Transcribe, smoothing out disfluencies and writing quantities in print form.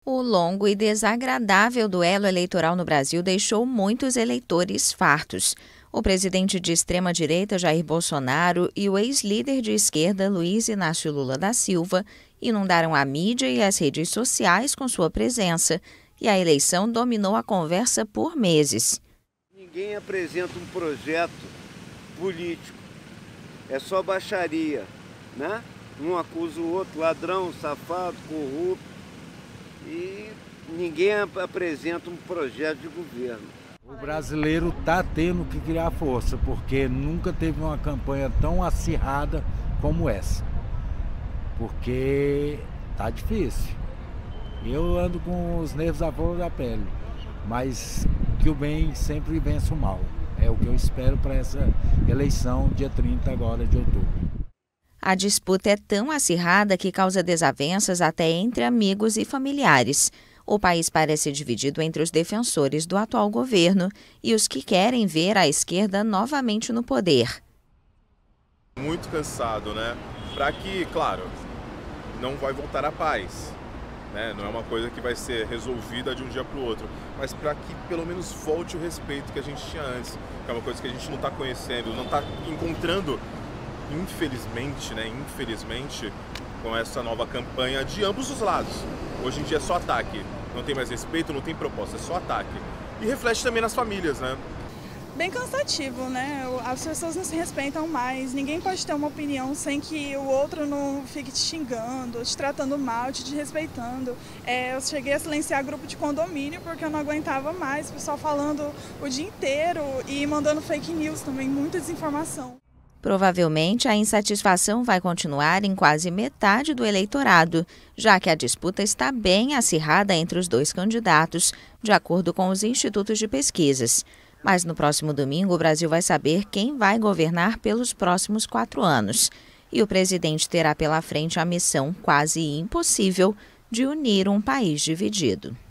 O longo e desagradável duelo eleitoral no Brasil deixou muitos eleitores fartos. O presidente de extrema-direita, Jair Bolsonaro, e o ex-líder de esquerda, Luiz Inácio Lula da Silva, inundaram a mídia e as redes sociais com sua presença, e a eleição dominou a conversa por meses. Ninguém apresenta um projeto político, é só baixaria, né? Um acusa o outro, ladrão, safado, corrupto. E ninguém apresenta um projeto de governo. O brasileiro está tendo que criar força, porque nunca teve uma campanha tão acirrada como essa. Porque tá difícil. Eu ando com os nervos à flor da pele, mas que o bem sempre vence o mal. É o que eu espero para essa eleição, dia 30 agora de outubro. A disputa é tão acirrada que causa desavenças até entre amigos e familiares. O país parece dividido entre os defensores do atual governo e os que querem ver a esquerda novamente no poder. Muito cansado, né? Para que, claro, não vai voltar a paz, né? Não é uma coisa que vai ser resolvida de um dia para o outro, mas para que pelo menos volte o respeito que a gente tinha antes, que é uma coisa que a gente não está conhecendo, não está encontrando. Infelizmente, com essa nova campanha de ambos os lados. Hoje em dia é só ataque, não tem mais respeito, não tem proposta, é só ataque. E reflete também nas famílias, né? Bem cansativo, né? As pessoas não se respeitam mais, ninguém pode ter uma opinião sem que o outro não fique te xingando, te tratando mal, te desrespeitando. Eu cheguei a silenciar grupo de condomínio porque eu não aguentava mais, o pessoal falando o dia inteiro e mandando fake news também, muita desinformação. Provavelmente, a insatisfação vai continuar em quase metade do eleitorado, já que a disputa está bem acirrada entre os dois candidatos, de acordo com os institutos de pesquisas. Mas no próximo domingo, o Brasil vai saber quem vai governar pelos próximos 4 anos. E o presidente terá pela frente a missão quase impossível de unir um país dividido.